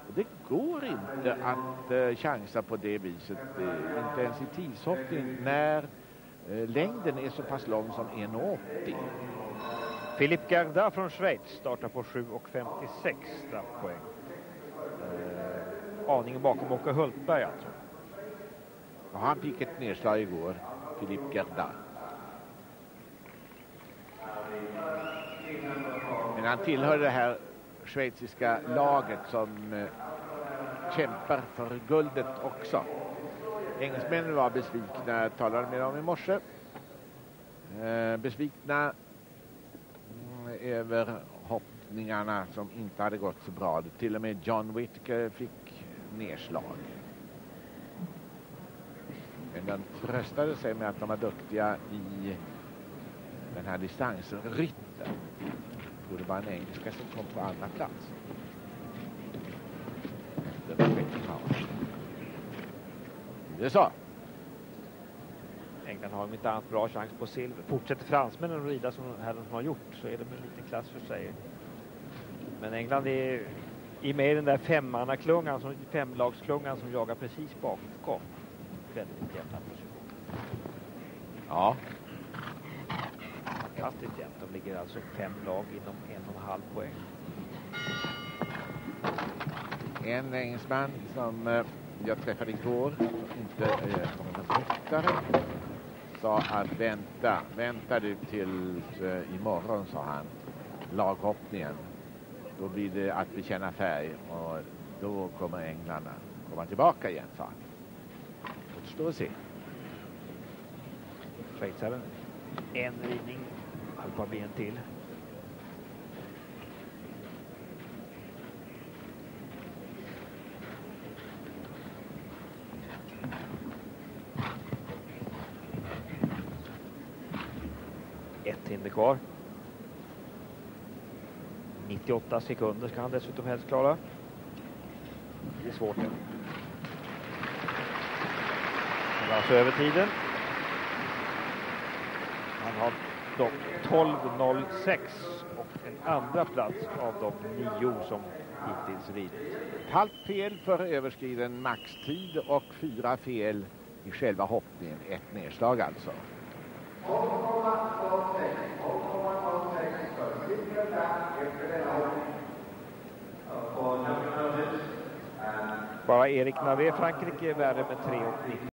Det går inte att chansa på det viset, inte ens i tidshoppning när längden är så pass lång som 1,80. Philippe Gerda från Schweiz startar på 7,56 straffpoäng. Aningen bakom Åke Hultberg alltså. Ja, han fick ett nedslag igår, Philippe Gerda. Men han tillhör det här schweiziska laget som kämpar för guldet också. Engelsmännen var besvikna, jag talade med dem i morse. Besvikna över hoppningarna som inte hade gått så bra. Till och med John Whittaker fick nedslag. Men de tröstade sig med att de var duktiga i den här distansen. Rytter. Det var en engelska som kom på andra plats. Det var det så. England har inte annat bra chans på silver. Fortsätter fransmännen att rida som de har gjort så är det en liten klass för sig. Men England är med i den där femlagsklungan som jagar precis bakom. Väldigt jämna position. Ja. Fantastiskt jämnt. De ligger alltså 5 lag inom 1,5 poäng. En engelsman som jag träffade igår, inte ryttare, sa att vänta du till imorgon, sa han, laghoppningen. Då blir det att bekänna färg och då kommer Englarna komma tillbaka igen, sa han. Återstår att se. Schweizaren, en ridning, allt blir en till. Ett hinder kvar. 98 sekunder ska han dessutom helst klara. Det är svårt nu. Han är alltså över tiden. Han har dock 12,06 och en andra plats av de 9 som hittills ridit. Halvt fel för överskriden maxtid och 4 fel i själva hoppningen. Ett nedslag alltså. Bara Erik Navé, Frankrike, är värre med 3,90.